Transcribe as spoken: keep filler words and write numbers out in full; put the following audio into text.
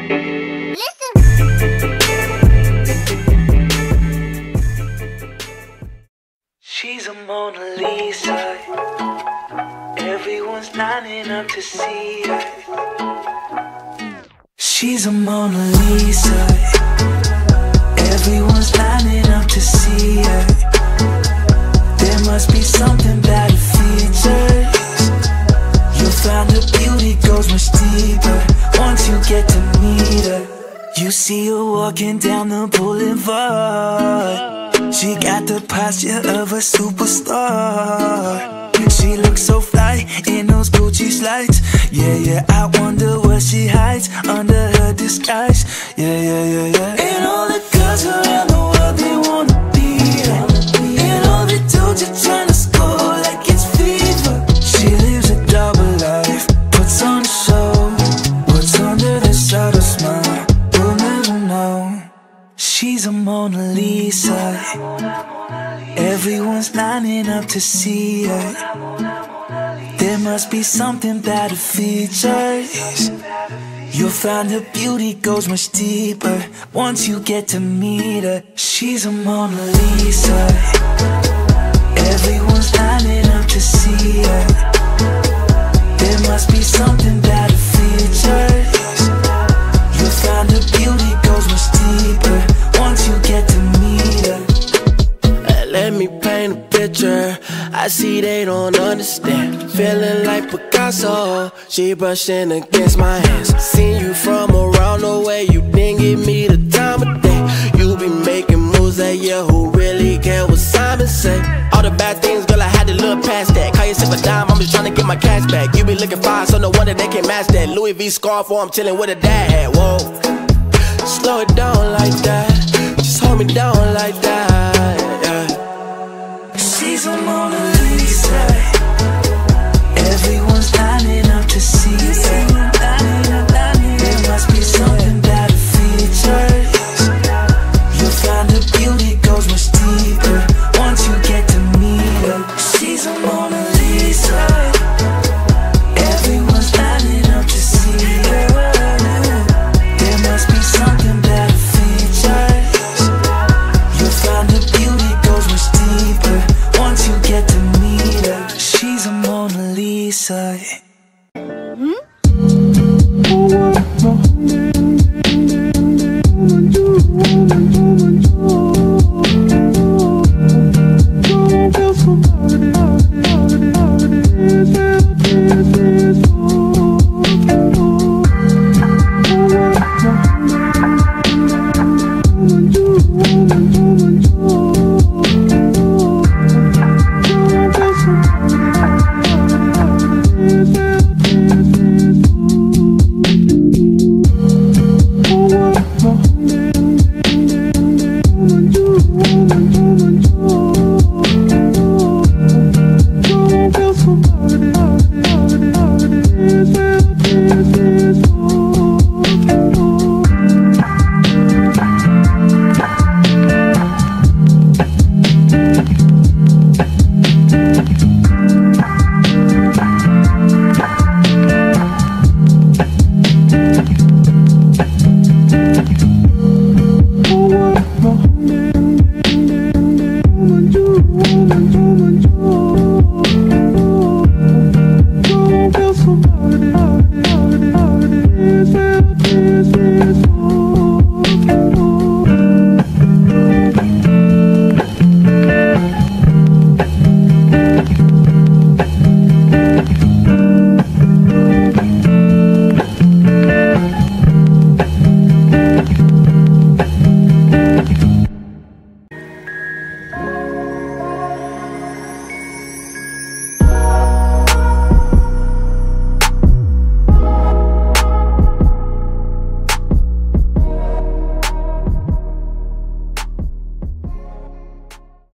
She's a Mona Lisa. Everyone's lining up to see her. She's a Mona Lisa. Everyone's lining up to see her. There must be something about her features. You'll find her beauty goes much deeper once you get to meet her. You see her walking down the boulevard. She got the posture of a superstar. She looks so fly in those Gucci slides. Yeah, yeah, I wonder what she hides under her disguise. Yeah, yeah, yeah, yeah. And all the girls around the world, they wanna be her. And all the dudes are trying to score like it's fever. She lives a double life, puts on a show. What's under the subtle smile, you'll never know. She's a Mona Lisa. Everyone's lining up to see her. There must be something about her features. You'll find her beauty goes much deeper once you get to meet her. She's a Mona Lisa. Everyone's lining up to see her. There must be something about her features. You'll find her beauty goes much deeper once you get to meet her. Let me paint a picture, I see they don't understand. Feeling like Picasso, she brushing against my hands. Seen you from around the way, you didn't give me the time of day. You be making moves that year, who really care what Simon say? All the bad things, girl, I had to look past that. Call yourself a dime, I'm just trying to get my cash back. You be looking fine, so no wonder they can't match that. Louis V scarf, or I'm chilling with a dad hat, whoa. Slow it down like that, just hold me down like that, yeah. She's a Mona Lisa. Everyone's lining up to see her.